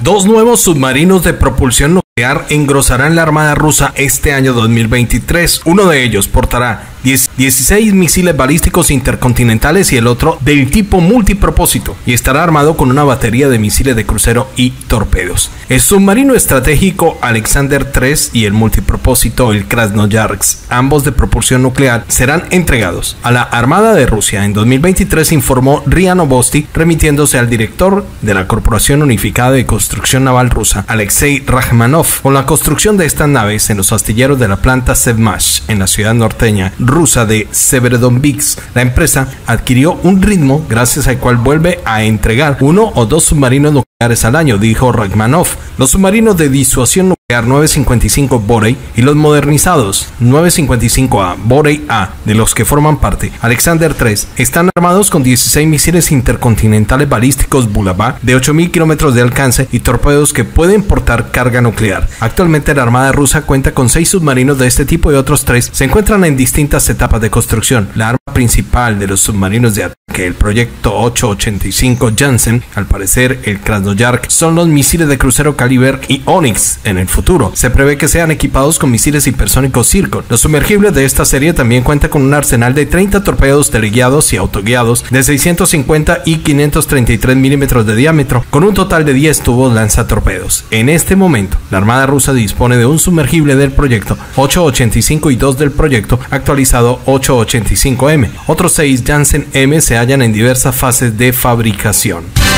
Dos nuevos submarinos de propulsión nuclear engrosarán la Armada rusa este año 2023. Uno de ellos portará 16 misiles balísticos intercontinentales y el otro del tipo multipropósito, y estará armado con una batería de misiles de crucero y torpedos. El submarino estratégico Alexander III y el multipropósito el Krasnoyarsk, ambos de propulsión nuclear, serán entregados a la Armada de Rusia en 2023, informó RIA Novosti, remitiéndose al director de la Corporación Unificada de Construcción Naval Rusa, Alexei Rachmanov. Con la construcción de estas naves en los astilleros de la planta Sevmash en la ciudad norteña rusa de Severodonetsk, la empresa adquirió un ritmo gracias al cual vuelve a entregar 1 o 2 submarinos nucleares al año, dijo Rachmanov. Los submarinos de disuasión nuclear 955 Borei y los modernizados 955A Borei A, de los que forman parte Alexander III, están armados con 16 misiles intercontinentales balísticos Bulava de 8.000 kilómetros de alcance y torpedos que pueden portar carga nuclear. Actualmente la Armada rusa cuenta con 6 submarinos de este tipo y otros 3 se encuentran en distintas etapas de construcción. La arma principal de los submarinos de ataque, el proyecto 885 Janssen, al parecer el Krasnoyarsk, son los misiles de crucero Kaliber y Onyx. En el futuro se prevé que sean equipados con misiles hipersónicos Zircon. Los sumergibles de esta serie también cuentan con un arsenal de 30 torpedos teleguiados y autoguiados de 650 y 533 milímetros de diámetro, con un total de 10 tubos lanzatorpedos. En este momento, la Armada rusa dispone de un sumergible del proyecto 885 y 2 del proyecto actualizado 885M. Otros 6 Janssen M se hallan en diversas fases de fabricación.